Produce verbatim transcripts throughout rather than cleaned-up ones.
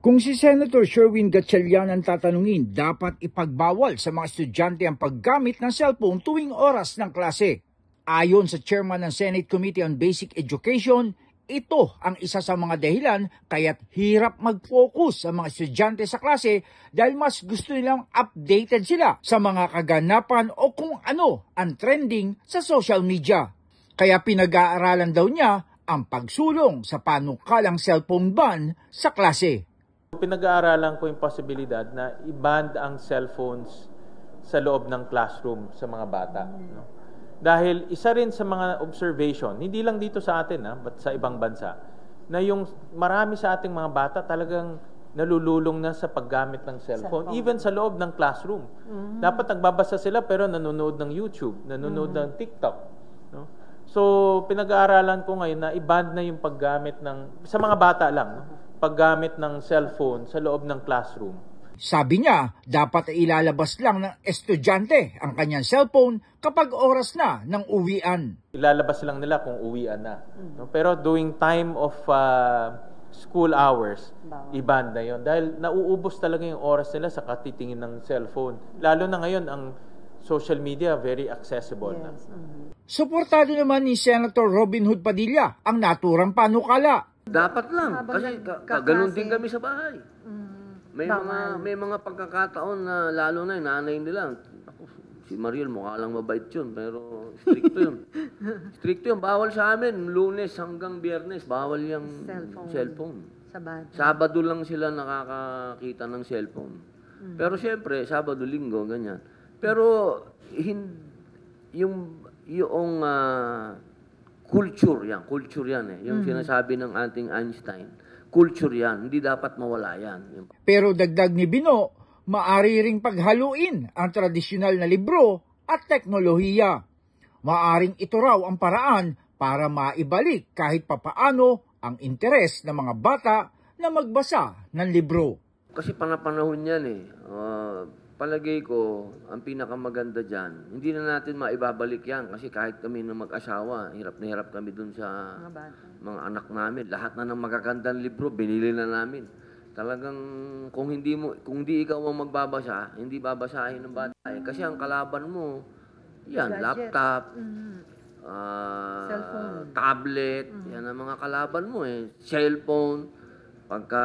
Kung si Senator Sherwin Gatchalian ang tatanungin, dapat ipagbawal sa mga estudyante ang paggamit ng cellphone tuwing oras ng klase. Ayon sa chairman ng Senate Committee on Basic Education, ito ang isa sa mga dahilan kaya't hirap mag-focus sa mga estudyante sa klase dahil mas gusto nilang updated sila sa mga kaganapan o kung ano ang trending sa social media. Kaya pinag-aaralan daw niya ang pagsulong sa panukalang cellphone ban sa klase. Pinag-aaralan ko yung posibilidad na i-ban ang cellphones sa loob ng classroom sa mga bata. No? Dahil isa rin sa mga observation, hindi lang dito sa atin, ha, but sa ibang bansa, na yung marami sa ating mga bata talagang nalululong na sa paggamit ng cellphone, cellphone. even sa loob ng classroom. Mm-hmm. Dapat nagbabasa sila pero nanonood ng YouTube, nanonood mm-hmm. ng TikTok. No? So, pinag-aaralan ko ngayon na i-ban na yung paggamit ng, sa mga bata lang, no? paggamit ng cellphone sa loob ng classroom. Sabi niya, dapat ilalabas lang ng estudyante ang kanyang cellphone kapag oras na ng uwian. Ilalabas lang nila kung uwian na. No? Pero during time of uh, school hours, i-ban na yun. Dahil nauubos talaga yung oras nila sa katitingin ng cellphone. Lalo na ngayon, ang social media very accessible yes. na. Mm-hmm. Suportado naman ni Senator Robin Hood Padilla ang naturang panukala. Dapat lang, kasi ka, ka, ganun din kami sa bahay. Mm, may bawal. mga may mga pagkakataon na lalo na yung nanay nila. Ako, si Mariel mukha lang mabait yun, pero stricto yun. Stricto yun, bawal sa amin. Lunes hanggang Biyernes, bawal yung cellphone. cellphone. Sabado. Sabado lang sila nakakakita ng cellphone. Mm. Pero siyempre, Sabado, Linggo, ganyan. Pero hin, yung yung uh, culture yan, culture yan eh. Yung mm-hmm. sinasabi ng ating Einstein, culture yan, hindi dapat mawala yan. Pero dagdag ni Bino, maari ring paghaluin ang tradisyonal na libro at teknolohiya. Maaring ito raw ang paraan para maibalik kahit papaano ang interes ng mga bata na magbasa ng libro. Kasi panapanahon yan eh. Uh, Palagay ko, ang pinakamaganda dyan, hindi na natin maibabalik yan kasi kahit kami na mag-asawa, hirap na hirap kami dun sa mga, mga anak namin. Lahat na ng magagandang libro, binili na namin. Talagang kung hindi mo, kung hindi ikaw ang magbabasa, hindi babasahin ng bata. Eh. Kasi ang kalaban mo, yan, laptop, mm-hmm. uh, tablet, mm-hmm. yan ang mga kalaban mo eh. Cellphone, pagka...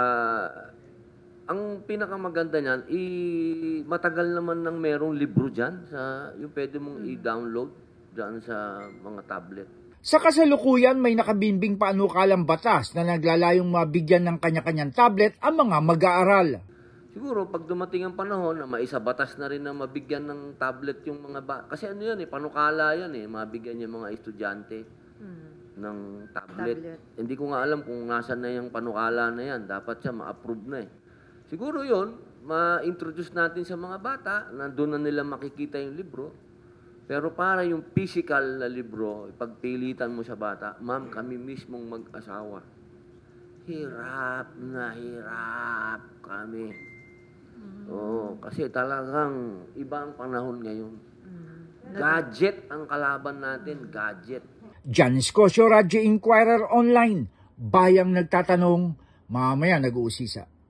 Ang pinakamaganda niyan, i matagal naman nang merong libro dyan, sa, yung pwede mong i-download dyan sa mga tablet. Sa kasalukuyan, may nakabimbing panukalang batas na naglalayong mabigyan ng kanya-kanyang tablet ang mga mag-aaral. Siguro, pag dumating ang panahon, na maisabatas na rin na mabigyan ng tablet yung mga ba... Kasi ano yan eh, panukala yan eh, mabigyan yung mga estudyante hmm. ng tablet. tablet. Hindi ko nga alam kung nasan na yung panukala na yan. Dapat siya ma-approve na eh. Siguro yun, ma-introduce natin sa mga bata, na doon na nila makikita yung libro. Pero para yung physical na libro, ipagpilitan mo sa bata, ma'am, kami mismong mag-asawa. Hirap na hirap kami. Mm. Oo, kasi talagang iba ang panahon ngayon. Mm. Gadget ang kalaban natin, gadget. Jan Escocio, Radyo Inquirer Online. Bayang nagtatanong, mamaya nag-uusisa.